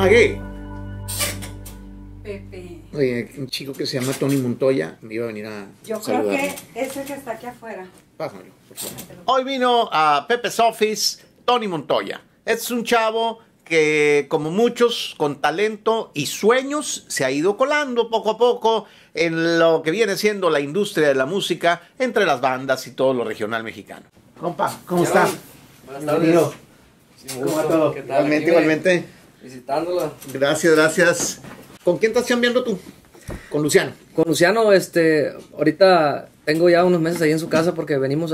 Ah, ¿qué? Pepe. Oye, un chico que se llama Tony Montoya me iba a venir a Yo saludar. creo que ese que está aquí afuera. Pásamelo, por favor. Hoy vino a Pepe's Office Tony Montoya. Es un chavo que, como muchos, con talento y sueños, se ha ido colando poco a poco en lo que viene siendo la industria de la música entre las bandas y todo lo regional mexicano. Compa, ¿cómo está? Buenas tardes. Bienvenido. Sí, ¿Cómo va todo? ¿Qué tal? Igualmente, Aquí igualmente. visitándola. Gracias, gracias. ¿Con quién estás chambeando tú? Con Luciano. Con Luciano, ahorita tengo ya unos meses ahí en su casa porque venimos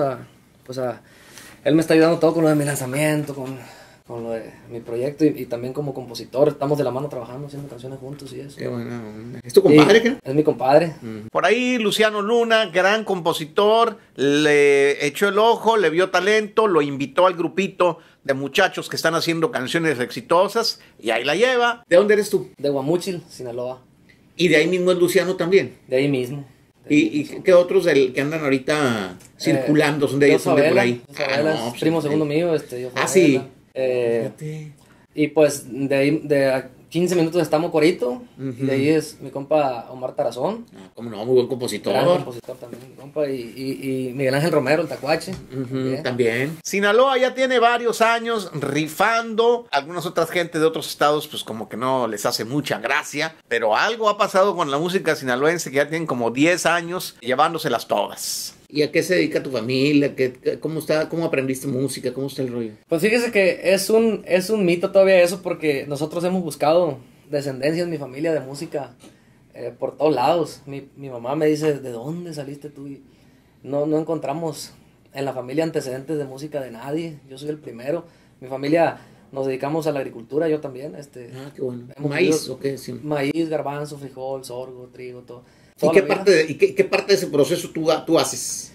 él me está ayudando todo con lo de mi lanzamiento, con lo de mi proyecto y también como compositor. Estamos de la mano trabajando, haciendo canciones juntos y eso. Qué buena onda. ¿Es tu compadre, qué? Es mi compadre. Por ahí Luciano Luna, gran compositor, le echó el ojo, le vio talento, lo invitó al grupito de muchachos que están haciendo canciones exitosas y ahí la lleva. ¿De dónde eres tú? De Guamúchil, Sinaloa. Y de ahí mismo es Luciano también. De ahí mismo. ¿Y qué otros que andan ahorita circulando son de ahí? Son de por ahí. No, primo segundo mío, yo sí. Fíjate. Y pues de ahí, de a 15 minutos estamos Corito, y de ahí es mi compa Omar Tarazón. Como no, muy buen compositor. Gran compositor también, mi compa, y Miguel Ángel Romero, el Tacuache. También. Sinaloa ya tiene varios años rifando. Algunas otras gentes de otros estados, pues como que no les hace mucha gracia. Pero algo ha pasado con la música sinaloense que ya tienen como 10 años llevándoselas todas. ¿Y a qué se dedica tu familia? ¿Cómo aprendiste música? ¿Cómo está el rollo? Pues fíjese que es un mito todavía eso, porque nosotros hemos buscado descendencia en mi familia de música por todos lados. Mi mamá me dice, ¿de dónde saliste tú? Y no encontramos en la familia antecedentes de música de nadie. Yo soy el primero. Mi familia nos dedicamos a la agricultura, yo también. Qué bueno. ¿Maíz o qué? Sí. Maíz, garbanzo, frijol, sorgo, trigo, todo. ¿Y qué parte de ese proceso tú haces?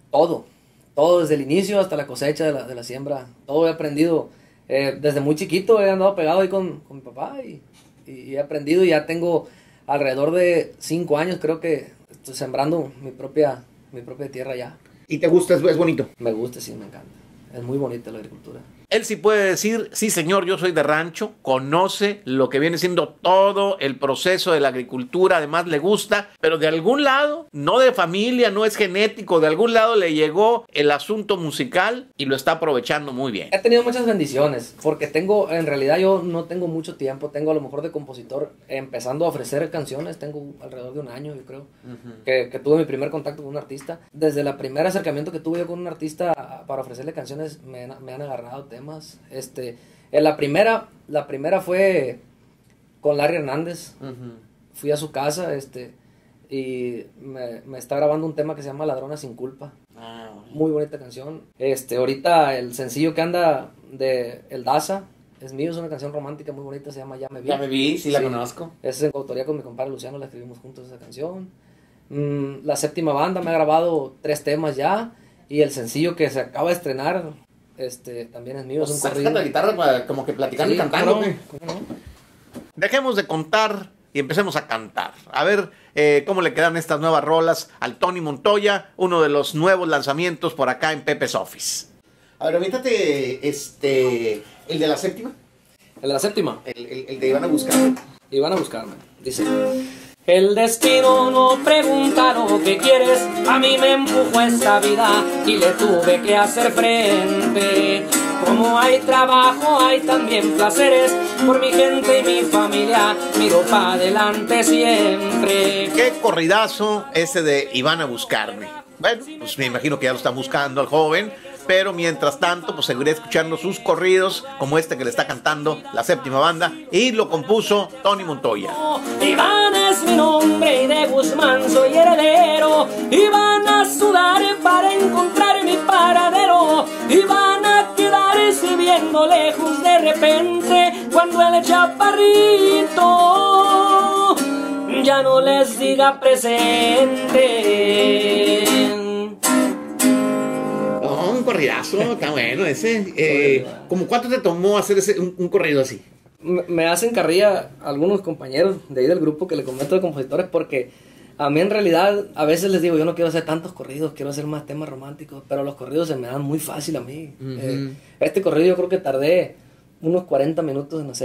Todo desde el inicio hasta la cosecha de la siembra. Todo he aprendido. Desde muy chiquito he andado pegado ahí con mi papá y he aprendido, y ya tengo alrededor de 5 años, creo que estoy sembrando mi propia tierra ya. ¿Y te gusta? ¿Es bonito? Me gusta, sí, me encanta. Es muy bonita la agricultura. Él sí puede decir, sí señor, yo soy de rancho, conoce lo que viene siendo todo el proceso de la agricultura, además le gusta, pero de algún lado, no de familia, no es genético, de algún lado le llegó el asunto musical y lo está aprovechando muy bien. He tenido muchas bendiciones, porque en realidad yo no tengo mucho tiempo, tengo a lo mejor de compositor, empezando a ofrecer canciones, tengo alrededor de un año, yo creo, que tuve mi primer contacto con un artista. Desde el primer acercamiento que tuve yo con un artista para ofrecerle canciones, me han agarrado temas. La primera fue con Larry Hernández. Fui a su casa y me está grabando un tema que se llama Ladrona sin culpa. Muy bonita canción. Ahorita el sencillo que anda de El Daza es mío, es una canción romántica muy bonita, se llama Ya me vi. Ya me vi, sí la conozco. Es en coautoría con mi compadre Luciano, la escribimos juntos esa canción. La Séptima Banda me ha grabado 3 temas ya, y el sencillo que se acaba de estrenar también es mío. Es un corrido. la guitarra como que platicando y cantando. ¿Cómo no? Dejemos de contar y empecemos a cantar. A ver cómo le quedan estas nuevas rolas al Tony Montoya, uno de los nuevos lanzamientos por acá en Pepe's Office. A ver, avítate el de la séptima. El de la séptima. El de Iban a buscarme. Iban a buscarme. Dice: el destino no pregunta lo que quieres, a mí me empujó esta vida y le tuve que hacer frente. Como hay trabajo, hay también placeres, por mi gente y mi familia, miro pa' adelante siempre. Qué corridazo ese de Iban a buscarme. Bueno, pues me imagino que ya lo están buscando al joven, pero mientras tanto, pues seguiré escuchando sus corridos, como este que le está cantando la Séptima Banda, y lo compuso Tony Montoya. Iván es mi nombre y de Guzmán soy heredero, y van a sudar para encontrar mi paradero, y van a quedarse viendo lejos de repente, cuando el chaparrito ya no les diga presente. Un corridazo, está bueno ese. ¿Cómo cuánto te tomó hacer un corrido así? Me hacen carrilla algunos compañeros de ahí del grupo que le comento de compositores, porque a mí en realidad a veces les digo, yo no quiero hacer tantos corridos, quiero hacer más temas románticos, pero los corridos se me dan muy fácil a mí. Este corrido yo creo que tardé unos 40 minutos en hacerlo.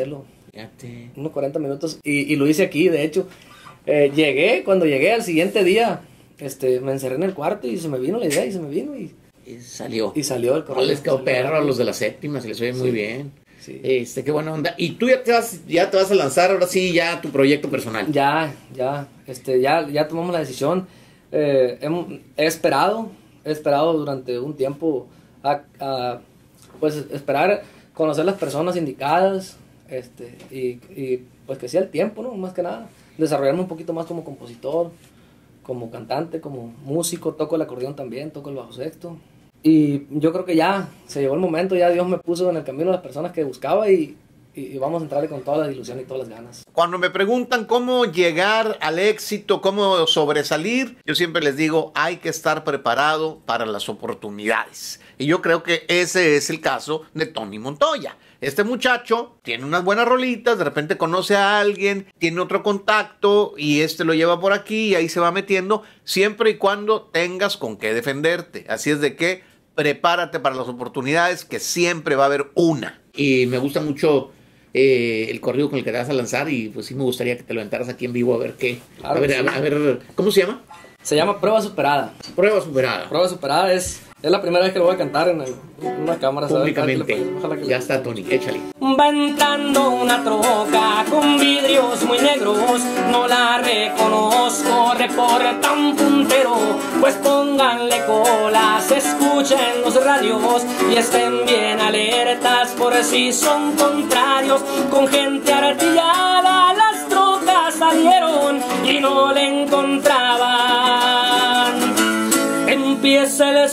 Fíjate. Unos 40 minutos. Y lo hice aquí, de hecho. Cuando llegué al siguiente día, me encerré en el cuarto y se me vino la idea y se me vino y salió. Y salió el corrido. Les quedó perro a los de la séptima, se les oye muy bien. Sí. Qué buena onda. Y tú ya te vas a lanzar ahora sí ya tu proyecto personal. Ya tomamos la decisión. He esperado durante un tiempo pues esperar conocer las personas indicadas, y pues que sea el tiempo, ¿no? Más que nada, desarrollarme un poquito más como compositor, como cantante, como músico, toco el acordeón también, toco el bajo sexto. Y yo creo que ya se llegó el momento, ya Dios me puso en el camino a las personas que buscaba y vamos a entrarle con toda la ilusión y todas las ganas. Cuando me preguntan cómo llegar al éxito, cómo sobresalir, yo siempre les digo, hay que estar preparado para las oportunidades. Y yo creo que ese es el caso de Tony Montoya. Este muchacho tiene unas buenas rolitas, de repente conoce a alguien, tiene otro contacto y lo lleva por aquí y ahí se va metiendo, siempre y cuando tengas con qué defenderte. Así es de que prepárate para las oportunidades, que siempre va a haber una. Y me gusta mucho el corrido con el que te vas a lanzar y pues sí me gustaría que te lo aventaras aquí en vivo a ver qué. Claro, a ver, ¿cómo se llama? Se llama Prueba Superada. Prueba Superada. Prueba Superada es la primera vez que lo voy a cantar en una cámara. Públicamente. Ya está, Tony, échale. Va entrando una troca con vidrios muy negros, no la reconozco, reporta un puntero, pues pónganle colas, escuchen los radios y estén bien alertas por si son contrarios. Con gente artillada las trocas salieron y no le encontraban. Empieza el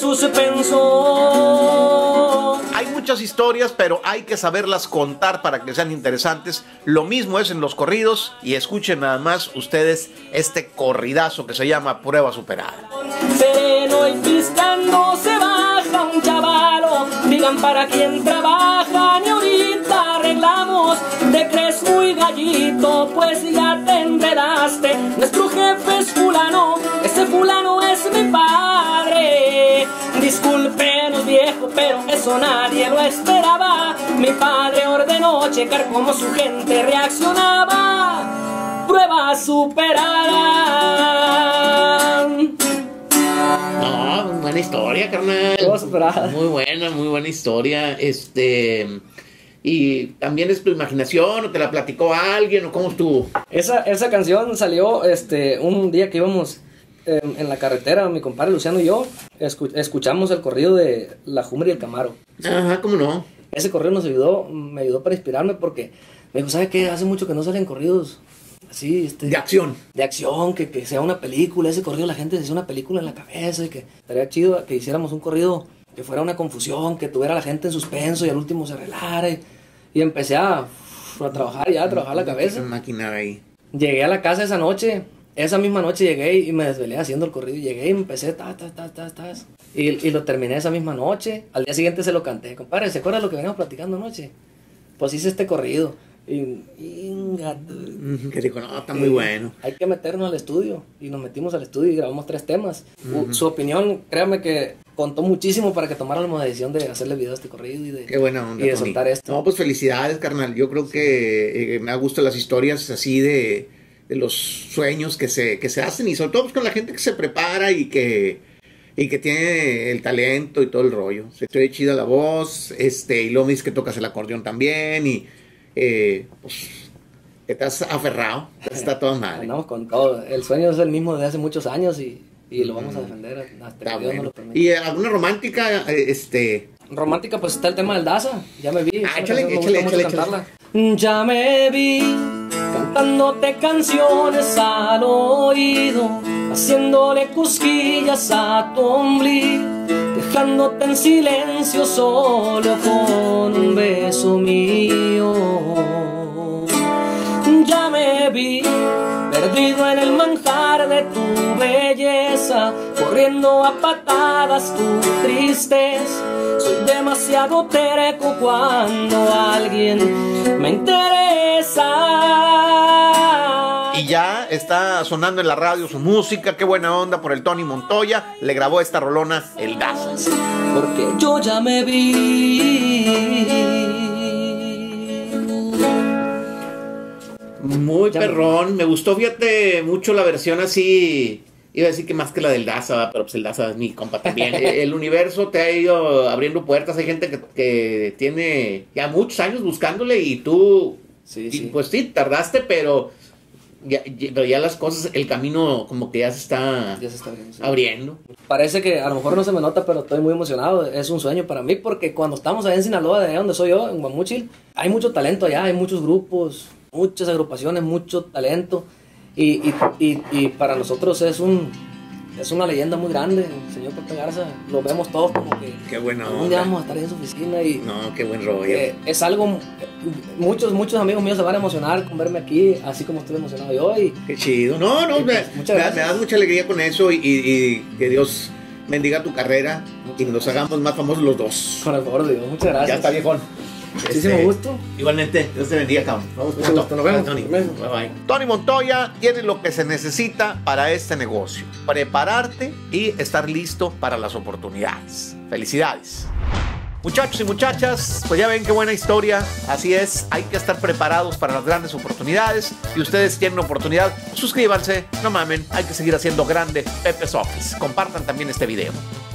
suspenso. Hay muchas historias, pero hay que saberlas contar para que sean interesantes. Lo mismo es en los corridos. Y escuchen nada más ustedes este corridazo que se llama Prueba Superada. Sereno y pistando se baja un chavalo. Digan para quién trabajan y ahorita arreglamos. Te crees muy gallito, pues ya te enredaste. Nuestro jefe es fulano, ese fulano es mi padre. Discúlpenos viejo, pero eso nadie lo esperaba. Mi padre ordenó checar cómo su gente reaccionaba. Prueba superada. No, buena historia, carnal. Prueba Superada. Muy buena historia. Y también es tu imaginación, o te la platicó alguien, o cómo estuvo. Esa canción salió un día que íbamos en la carretera, mi compadre Luciano y yo, escuchamos el corrido de La Jumbre y el Camaro. Ajá, cómo no. Ese corrido me ayudó para inspirarme porque me dijo, ¿sabe qué? Hace mucho que no salen corridos así, de acción. De acción, que sea una película. Ese corrido la gente se hacía una película en la cabeza y que estaría chido que hiciéramos un corrido que fuera una confusión, que tuviera a la gente en suspenso y al último se arreglara. Y empecé a trabajar la cabeza. Maquinar ahí. Llegué a la casa esa misma noche llegué y me desvelé haciendo el corrido. Llegué y empecé y lo terminé esa misma noche. Al día siguiente se lo canté. Compadre, ¿se acuerda lo que veníamos platicando anoche? Pues hice este corrido. Que dijo, no, está muy bueno. Hay que meternos al estudio. Y nos metimos al estudio y grabamos 3 temas. Su opinión, créame que contó muchísimo para que tomáramos la decisión de hacerle video a este corrido Qué buena onda, y de Tony. soltar esto. No, pues felicidades, carnal. Yo creo que me gustan las historias así de los sueños que se hacen, y sobre todo pues, con la gente que se prepara y que tiene el talento y todo el rollo. Se te oye chida la voz, y luego me dices que tocas el acordeón también, y pues que estás aferrado, está todo mal. Andamos con todo. El sueño es el mismo desde hace muchos años y lo vamos a defender hasta que Dios nos lo permita. ¿Y alguna romántica? Romántica, pues está el tema del Daza. Ya me vi. Échale. Ya me vi cantándote canciones al oído, haciéndole cosquillas a tu ombligo, dejándote en silencio solo con un beso mío. Ya me vi perdido en el manjar de tu belleza, corriendo a patadas tu tristeza. Soy demasiado terco cuando alguien me interesa. Y ya está sonando en la radio su música. Qué buena onda por el Tony Montoya. Le grabó esta rolona el Daza. Porque yo ya me vi Muy Ya perrón. Me gustó, fíjate, mucho la versión así. Iba a decir que más que la del Daza, pero pues el Daza es mi compa también. El universo te ha ido abriendo puertas. Hay gente que tiene ya muchos años buscándole y tú, Sí, y, sí. pues sí, tardaste, pero ya las cosas, el camino como que ya se está Ya se está viendo. Sí. abriendo. Parece que a lo mejor no se me nota, pero estoy muy emocionado. Es un sueño para mí porque cuando estamos allá en Sinaloa, de allá donde soy yo, en Guamúchil, hay mucho talento allá, hay muchos grupos, muchas agrupaciones, mucho talento. Y para nosotros es una leyenda muy grande, el señor Pepe Garza. Lo vemos todos como que Qué buena algún día onda. vamos a estar en su oficina y No, qué buen rollo. es algo, muchos amigos míos se van a emocionar con verme aquí, así como estoy emocionado yo. Y Qué chido. No, Y pues, muchas me gracias. das mucha alegría con eso y que Dios bendiga tu carrera y nos hagamos más famosos los dos. con el favor de Dios, muchas gracias. Ya está, viejón. Muchísimo gusto. Igualmente, Dios te bendiga, cabrón. Vamos Mucho gusto, nos vemos. Tony. Nos vemos. Bye bye. Tony Montoya tiene lo que se necesita para este negocio: prepararte y estar listo para las oportunidades. Felicidades. Muchachos y muchachas, pues ya ven qué buena historia. Así es, hay que estar preparados para las grandes oportunidades. Y ustedes tienen oportunidad, suscríbanse, no mamen, hay que seguir haciendo grande Pepe's Office. Compartan también este video.